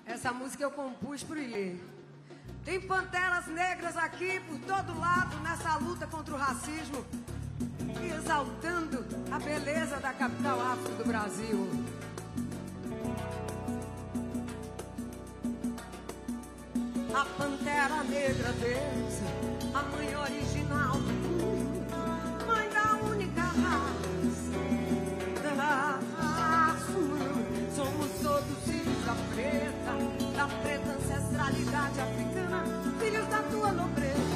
Essa música eu compus pro Ilê. Tem panteras negras aqui por todo lado nessa luta contra o racismo, exaltando a beleza da capital afro do Brasil. A pantera negra deles, a mãe original do mundo, mãe da única raça. Somos todos filhos da preta ancestralidade africana, filhos da tua nobreza.